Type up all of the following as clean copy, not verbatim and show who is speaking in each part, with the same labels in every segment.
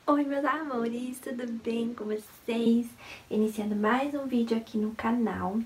Speaker 1: Oi meus amores, tudo bem com vocês? Iniciando mais um vídeo aqui no canal.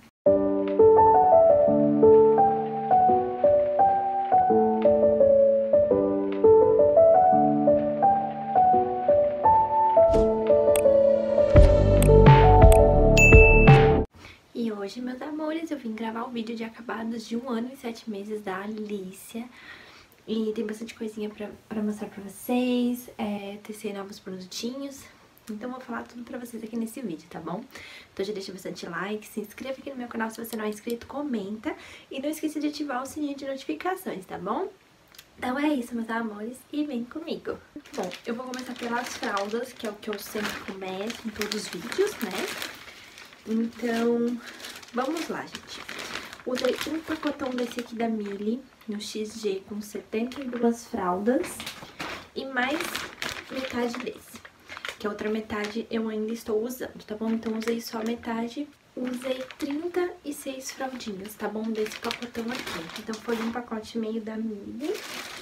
Speaker 1: E hoje, meus amores, eu vim gravar o vídeo de acabados de 1 ano e 7 meses da Alicia. E tem bastante coisinha pra mostrar pra vocês, testei novos produtinhos. Então vou falar tudo pra vocês aqui nesse vídeo, tá bom? Então já deixa bastante like, se inscreva aqui no meu canal se você não é inscrito, comenta. E não esqueça de ativar o sininho de notificações, tá bom? Então é isso, meus amores, e vem comigo. Bom, eu vou começar pelas fraldas, que é o que eu sempre começo em todos os vídeos, né? Então, vamos lá, gente. Usei um pacotão desse aqui da Mili, no XG, com 72 fraldas. E mais metade desse, que a outra metade eu ainda estou usando, tá bom? Então, usei só metade. Usei 36 fraldinhas, tá bom? Desse pacotão aqui. Então, foi um pacote e meio da Mili.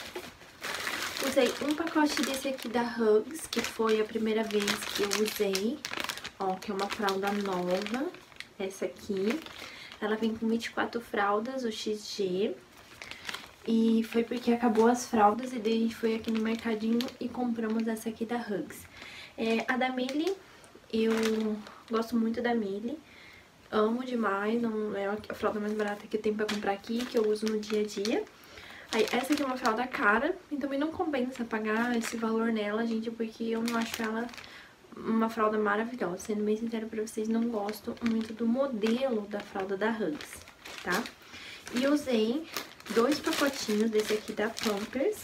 Speaker 1: Usei um pacote desse aqui da Hugs, que foi a primeira vez que eu usei. Ó, que é uma fralda nova, essa aqui. Ela vem com 24 fraldas, o XG. E foi porque acabou as fraldas e daí a gente foi aqui no mercadinho e compramos essa aqui da Hugs. A da Mili, eu gosto muito da Mili. Amo demais, não é a fralda mais barata que eu tenho pra comprar aqui, que eu uso no dia a dia. Aí, essa aqui é uma fralda cara, e também não compensa pagar esse valor nela, gente, porque eu não acho ela uma fralda maravilhosa. Sendo bem sincera pra vocês, não gosto muito do modelo da fralda da Hugs, tá? E usei 2 pacotinhos desse aqui da Pampers,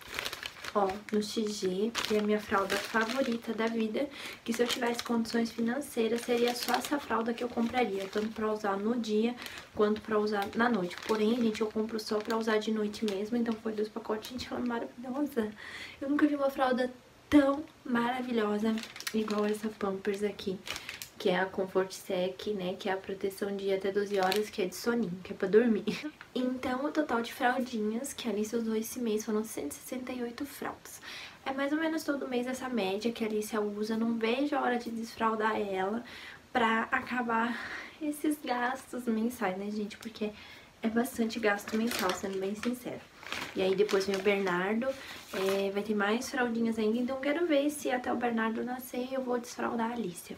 Speaker 1: ó, no XG, que é a minha fralda favorita da vida, que se eu tivesse condições financeiras, seria só essa fralda que eu compraria, tanto pra usar no dia, quanto pra usar na noite. Porém, gente, eu compro só pra usar de noite mesmo, então foi 2 pacotes, gente, ela é maravilhosa. Eu nunca vi uma fralda tão maravilhosa igual essa Pampers aqui, que é a Comfort Sec, né, que é a proteção de até 12 horas, que é de soninho, que é pra dormir. Então, o total de fraldinhas que a Alicia usou esse mês foram 168 fraldas. É mais ou menos todo mês essa média que a Alicia usa, não vejo a hora de desfraldar ela pra acabar esses gastos mensais, né, gente, porque é bastante gasto mensal, sendo bem sincera. E aí depois vem o Bernardo, vai ter mais fraldinhas ainda, então quero ver se até o Bernardo nascer eu vou desfraldar a Alicia.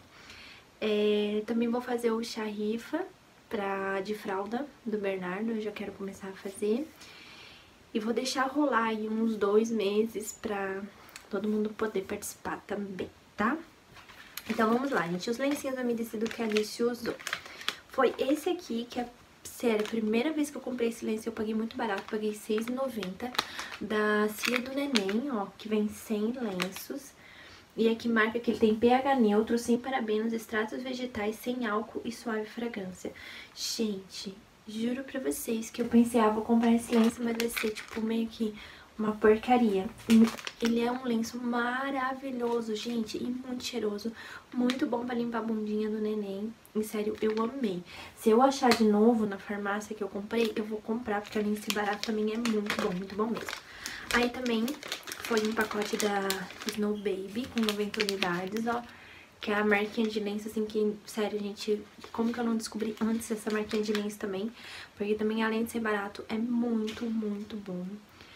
Speaker 1: Também vou fazer o chá rifa de fralda do Bernardo, eu já quero começar a fazer. E vou deixar rolar aí uns 2 meses pra todo mundo poder participar também, tá? Então vamos lá, gente, os lencinhos umedecidos que a Alicia usou. Foi esse aqui, que é, sério, a primeira vez que eu comprei esse lenço eu paguei muito barato, paguei R$6,90, da Cia do Neném, ó, que vem 100 lenços. E aqui marca que ele tem pH neutro, sem parabenos, extratos vegetais, sem álcool e suave fragrância. Gente, juro pra vocês que eu pensei, vou comprar esse lenço, mas vai ser tipo meio que uma porcaria. Ele é um lenço maravilhoso, gente, e muito cheiroso. Muito bom pra limpar a bundinha do neném. E sério, eu amei. Se eu achar de novo na farmácia que eu comprei, eu vou comprar, porque além de ser barato também é muito bom mesmo. Aí também foi um pacote da Snow Baby com 90 unidades, ó. Que é a marquinha de lenço, assim, que, sério, gente, como que eu não descobri antes essa marquinha de lenço também? Porque também, além de ser barato, é muito bom.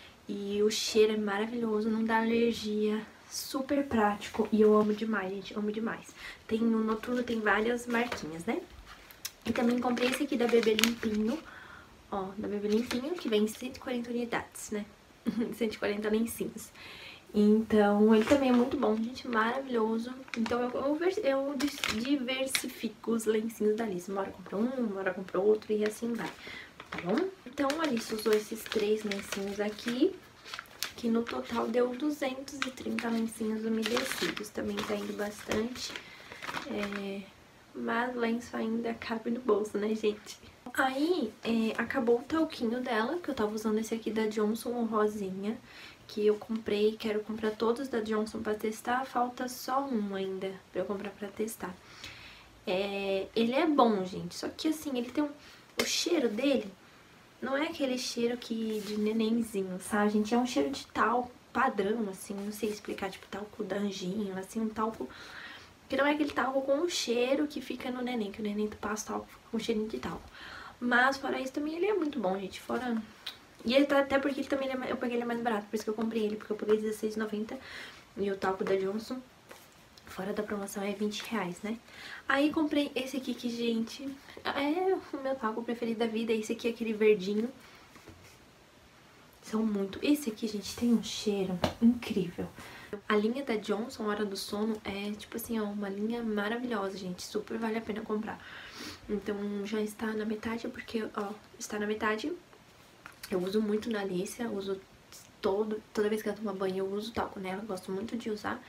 Speaker 1: E o cheiro é maravilhoso, não dá alergia, super prático. E eu amo demais, gente, amo demais. No Noturno tem várias marquinhas, né? E também comprei esse aqui da Bebê Limpinho, ó, da Bebê Limpinho, que vem em 140 unidades, né? 140 lencinhos. Então, ele também é muito bom, gente, maravilhoso. Então, eu diversifico os lencinhos da Alice. Uma hora compro um, uma hora compro outro e assim vai, tá bom? Então, a Alice usou esses 3 lencinhos aqui, que no total deu 230 lencinhos umedecidos. Também tá indo bastante, mas lenço ainda cabe no bolso, né, gente? Aí, acabou o talquinho dela, que eu tava usando esse aqui da Johnson, o rosinha, que eu comprei, quero comprar todos da Johnson pra testar, falta só um ainda pra eu comprar pra testar. Ele é bom, gente, só que assim, ele tem o cheiro dele não é aquele cheiro de nenenzinho, sabe, gente? É um cheiro de talco, padrão, assim, não sei explicar, tipo talco da Anjinho, assim, um talco que não é aquele talco com o cheiro que fica no neném, que o neném passa talco com cheirinho de talco. Mas fora isso também ele é muito bom, gente, fora... E ele tá, até porque ele também eu peguei ele mais barato, por isso que eu comprei ele, porque eu paguei R$16,90 e o talco da Johnson, fora da promoção, é R$20, né? Aí comprei esse aqui que, gente, é o meu talco preferido da vida, esse aqui é aquele verdinho. São muito... Esse aqui, gente, tem um cheiro incrível. A linha da Johnson, Hora do Sono, é tipo assim, ó, uma linha maravilhosa, gente. Super vale a pena comprar. Então já está na metade, porque, ó, está na metade. Eu uso muito na Alicia, uso toda vez que eu tomo banho eu uso talco nela, gosto muito de usar.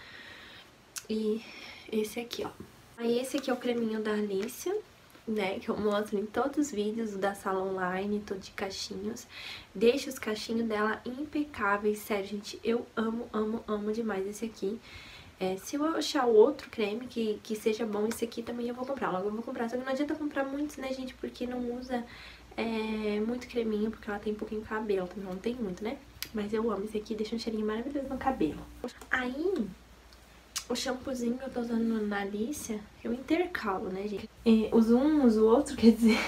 Speaker 1: E esse aqui, ó. Aí esse aqui é o creminho da Alicia, né, que eu mostro em todos os vídeos da sala online, todo de cachinhos. Deixo os cachinhos dela impecáveis, sério, gente, eu amo, amo, amo demais esse aqui. Se eu achar outro creme que seja bom, esse aqui também eu vou comprar, logo eu vou comprar. Só que não adianta comprar muitos, né, gente, porque não usa muito creminho, porque ela tem pouquinho cabelo, também não tem muito, né. Mas eu amo esse aqui, deixa um cheirinho maravilhoso no cabelo. Aí... o shampoozinho que eu tô usando na Alicia, eu intercalo, né, gente? Uso um, uso o outro, quer dizer...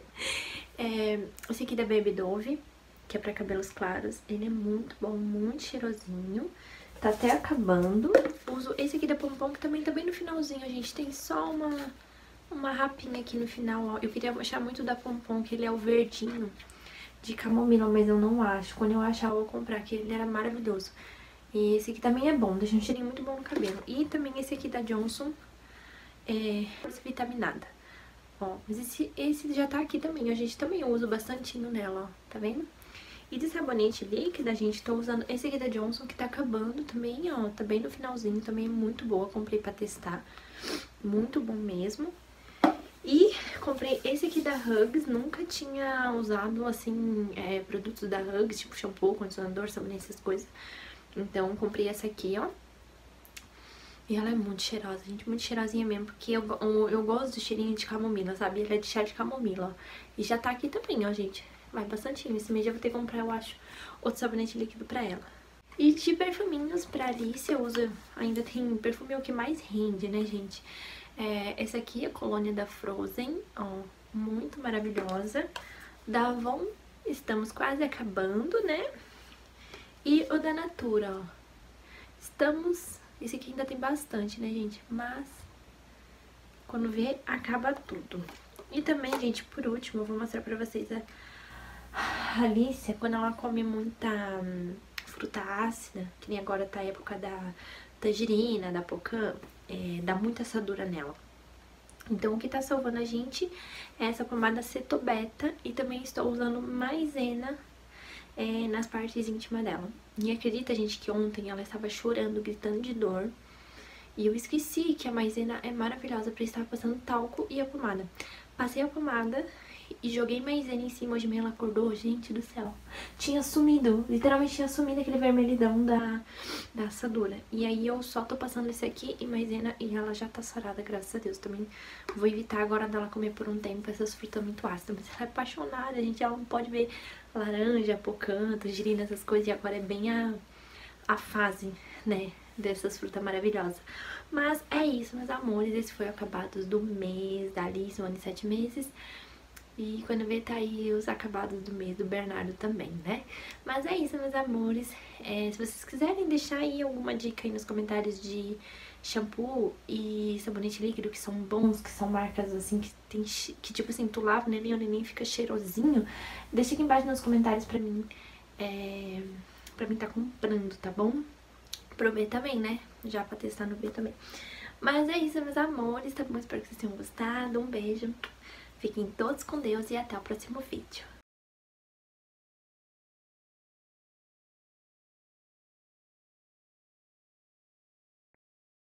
Speaker 1: esse aqui da Baby Dove, que é pra cabelos claros. Ele é muito bom, muito cheirosinho. Tá até acabando. Uso esse aqui da Pompom, que também tá bem no finalzinho, gente. Tem só uma rapinha aqui no final, ó. Eu queria achar muito da Pompom, que ele é o verdinho de camomila, mas eu não acho. Quando eu achar, eu vou comprar, que ele era maravilhoso. E esse aqui também é bom, deixa um cheirinho muito bom no cabelo. E também esse aqui da Johnson, vitaminada. Ó, mas esse já tá aqui também, a gente também usa bastantinho nela, ó, tá vendo? E de sabonete líquido, a gente tá usando esse aqui da Johnson, que tá acabando também, ó, tá bem no finalzinho, também é muito boa, comprei pra testar, muito bom mesmo. E comprei esse aqui da Huggies, nunca tinha usado, assim, produtos da Huggies, tipo shampoo, condicionador, sabonete, essas coisas. Então, comprei essa aqui, ó. E ela é muito cheirosa, gente, muito cheirosinha mesmo, porque eu gosto do cheirinho de camomila, sabe? Ela é de chá de camomila, ó. E já tá aqui também, ó, gente. Vai bastantinho. Esse mês já vou ter que comprar, eu acho, outro sabonete líquido pra ela. E de perfuminhos pra Alicia, eu uso... Ainda tem perfume é o que mais rende, né, gente? Essa aqui é a colônia da Frozen, ó. Muito maravilhosa. Da Avon, estamos quase acabando, né? E o da Natura, ó. Estamos... Esse aqui ainda tem bastante, né, gente? Mas, quando vê, acaba tudo. E também, gente, por último, eu vou mostrar pra vocês a Alicia, quando ela come muita fruta ácida, que nem agora tá a época da tangerina, da pocã, dá muita assadura nela. Então, o que tá salvando a gente é essa pomada Cetobeta e também estou usando maisena nas partes íntimas dela. E acredita, gente, que ontem ela estava chorando, gritando de dor. E eu esqueci que a maisena é maravilhosa pra estar passando talco e a pomada. Passei a pomada e joguei maisena em cima. Hoje de manhã ela acordou, gente do céu. Tinha sumido, literalmente tinha sumido aquele vermelhidão da assadura. E aí eu só tô passando esse aqui e maisena e ela já tá sarada, graças a Deus. Também vou evitar agora dela comer por um tempo essas frutas muito ácidas. Mas ela é apaixonada, gente, ela não pode ver laranja, pocã, tangerina, essas coisas. E agora é bem a fase, né, dessas frutas maravilhosas. Mas é isso, meus amores. Esse foi o acabados do mês da Alice, 1 ano e 7 meses. E quando vê, tá aí os acabados do mês do Bernardo também, né? Mas é isso, meus amores. Se vocês quiserem deixar aí alguma dica aí nos comentários de shampoo e sabonete líquido que são bons, que são marcas assim, que tipo assim, tu lava o neném fica cheirosinho, deixa aqui embaixo nos comentários pra mim tá comprando, tá bom? Pro B também, né? Já pra testar no B também. Mas é isso, meus amores, tá bom? Espero que vocês tenham gostado. Um beijo. Fiquem todos com Deus e até o próximo vídeo.